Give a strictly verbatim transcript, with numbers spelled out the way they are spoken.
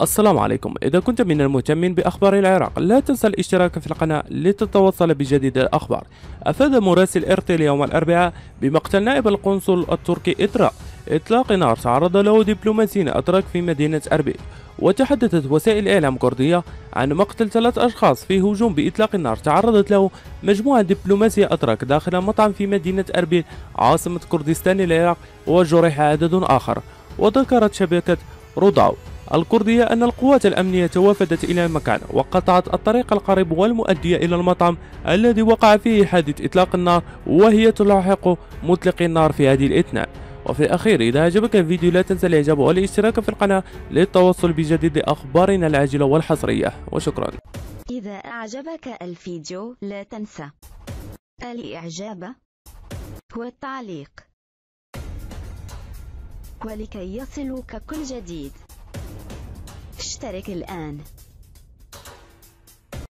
السلام عليكم. إذا كنت من المهتمين بأخبار العراق لا تنسى الاشتراك في القناة لتتوصل بجديد الأخبار. أفاد مراسل إرتيل يوم الأربعاء بمقتل نائب القنصل التركي إطراء إطلاق نار تعرض له دبلوماسيين أتراك في مدينة أربيل. وتحدثت وسائل إعلام كردية عن مقتل ثلاث أشخاص في هجوم بإطلاق النار تعرضت له مجموعة دبلوماسية أتراك داخل مطعم في مدينة أربيل عاصمة كردستان العراق، وجرح عدد آخر. وذكرت شبكة روداو الكردية أن القوات الأمنية توافدت إلى المكان وقطعت الطريق القريب والمؤدية إلى المطعم الذي وقع فيه حادث إطلاق النار، وهي تلاحق مطلقي النار في هذه الأثناء. وفي الأخير، إذا أعجبك الفيديو لا تنسى الإعجاب والاشتراك في القناة للتوصل بجديد أخبارنا العاجلة والحصرية، وشكرا. إذا أعجبك الفيديو لا تنسى الإعجاب والتعليق، ولكي يصلك كل جديد اشترك الآن.